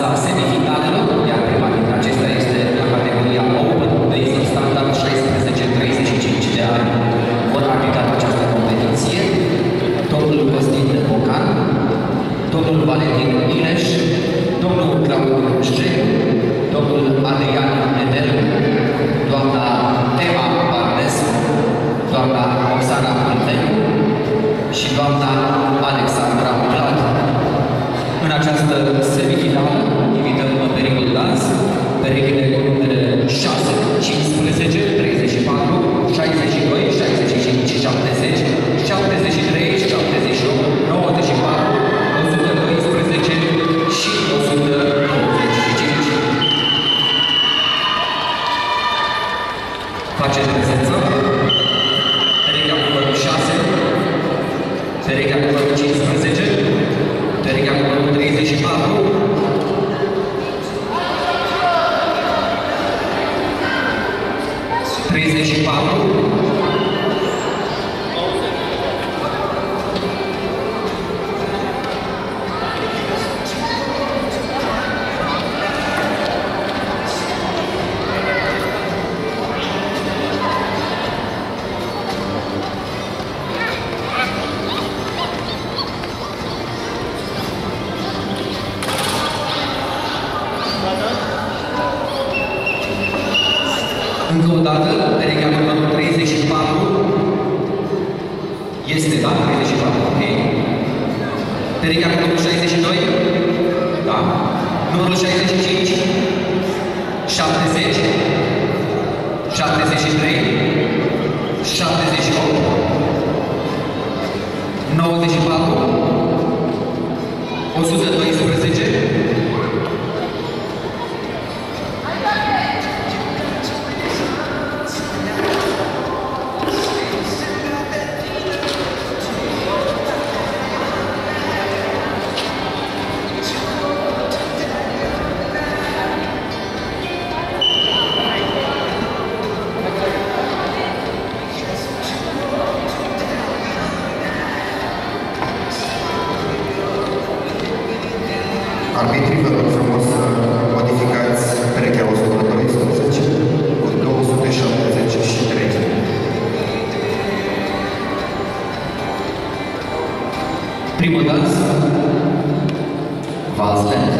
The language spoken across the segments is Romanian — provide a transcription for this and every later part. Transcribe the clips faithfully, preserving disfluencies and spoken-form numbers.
faza semifinalelor, iar prima dintre acestea este la categoria Open Basic Standard șaisprezece treizeci și cinci de ani. Vor arbitra această competiție domnul Costin Bocan, domnul Valentin Ileș, domnul Claudiu Șcegu, domnul Adrian Nedelu, doamna Tema Barnescu, doamna Oxana Pânteniu și doamna Alexandra Vlad. În această semifinală invităm pericul dans, perechile cu numele șase, cincisprezece, treizeci și patru, șaizeci și doi, șaizeci și cinci, șaptezeci, șaptezeci și trei, șaptezeci și opt, nouăzeci și patru, o sută doisprezece și o sută douăzeci și cinci. Faceți prezență. Perechea numărul șase, perechea numărul cincisprezece, perechea numărul treizeci și patru, treizeci și patru, încă o dată, perechea numărul treizeci și patru este, da? treizeci și patru, ok. Perechea numărul șaizeci și doi, da. Numărul șaizeci și cinci, șaptezeci, șaptezeci și trei, șaptezeci și opt, nouăzeci și patru, o sută doisprezece, arbitrii, vă rog frumos să modificați perechea o sută doisprezece cu două sute șaptezeci și trei. Primul dans, Valsland.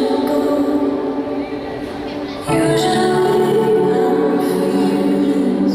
Usually I'm feeling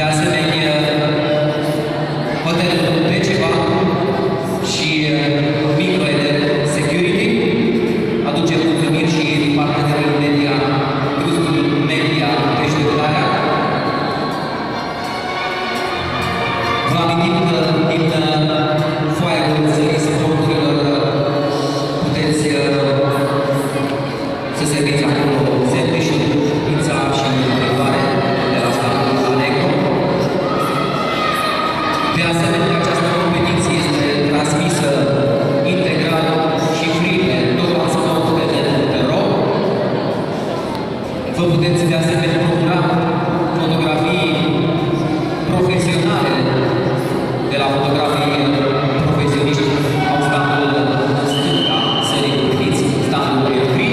asemenea, hotelul Deceva și Microener Security aduce mulțumiri și partenerii media, Trustul Media Deșteptarea. Vă amintim că din foaia organizării sporturilor puteți să serviți acolo sandwich-uri, pizza și mâncare de la standul Allegro. De asemenea, această competiție este transmisă integral și free pe totalsport punct r o. Vă puteți de asemenea procura fotografii profesionale de la fotografii profesioniști au standul stânga serii competiți, standul free.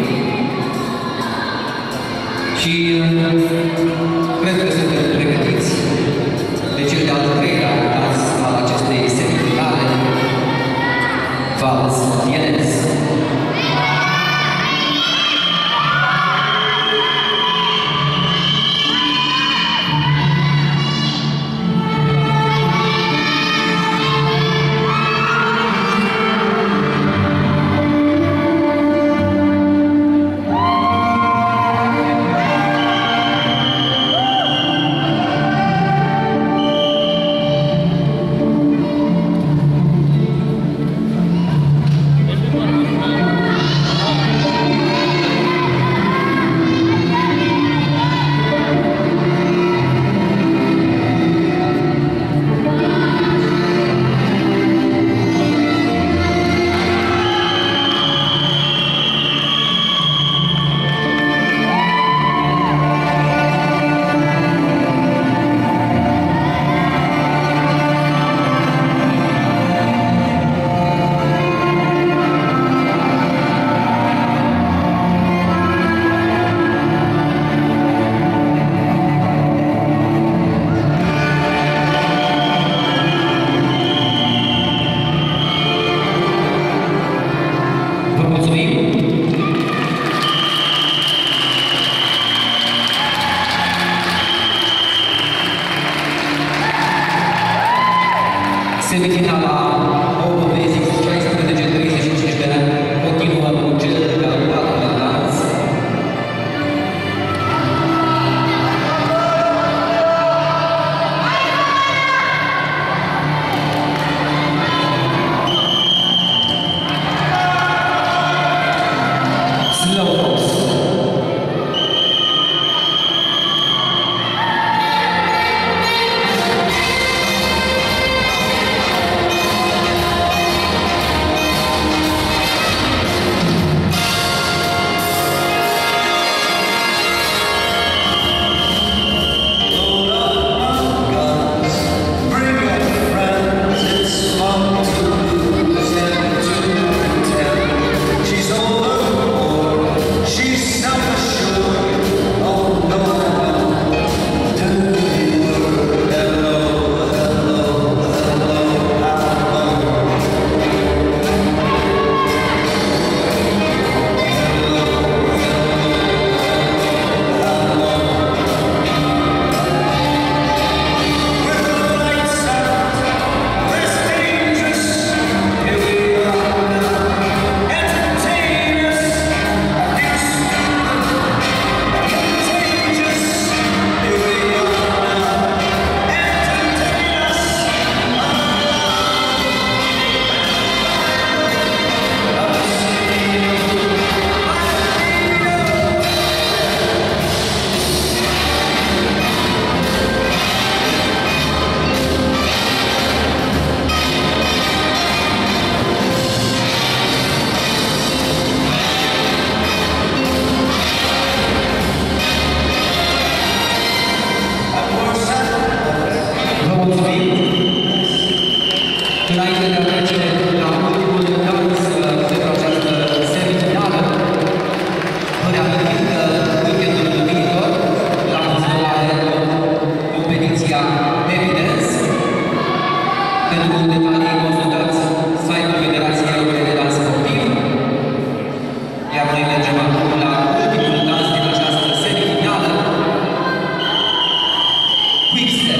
Și cred că suntem pregătiți de cel de-al treilea caz al acestei semifinale, Vals Vienes. Semifinala Open Basics șaisprezece treizeci și cinci de ani continuă cu cel de-al patrulea dans. Slow fox. Înainte de a trece la ultimul dans pentru această semifinală, vă reamintim că weekendul viitor, la Muzeul Allegro, competiția Evidence. Pentru detalii consultați site-ul Federației Europene de Dans Sportiv. Iar noi mergem acum la ultimul dans din această semifinală, Quickstep.